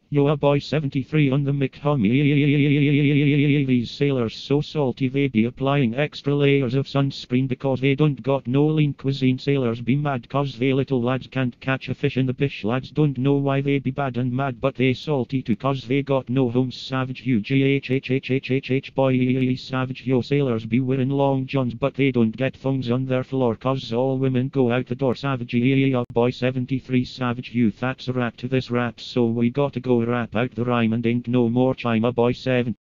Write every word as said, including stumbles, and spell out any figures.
Yo, a boy seventy-three on the mic, homie. These sailors so salty they be applying extra layers of sunscreen because they don't got no lean cuisine. Sailors be mad cause they little lads can't catch a fish in the bish. Lads don't know why they be bad and mad, but they salty too cause they got no homes. Savage UghHHHHH boy savage. Yo, sailors be wearing long johns but they don't get thongs on their floor cause all women go out the door. Savage boy seventy-three savage youth. That's a wrap to this rap, so we gotta go rap out the rhyme and ain't no more chime. A boy seven